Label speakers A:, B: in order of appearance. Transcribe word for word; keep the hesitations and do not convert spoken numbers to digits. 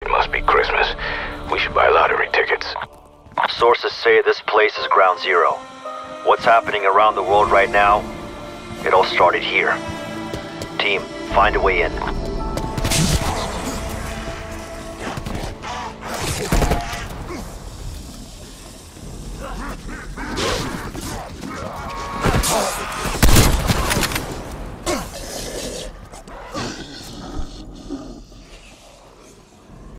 A: must be Christmas. We should buy lottery tickets.
B: Sources say this place is ground zero. What's happening around the world right now? It all started here. Team, find a way in.
C: Oh.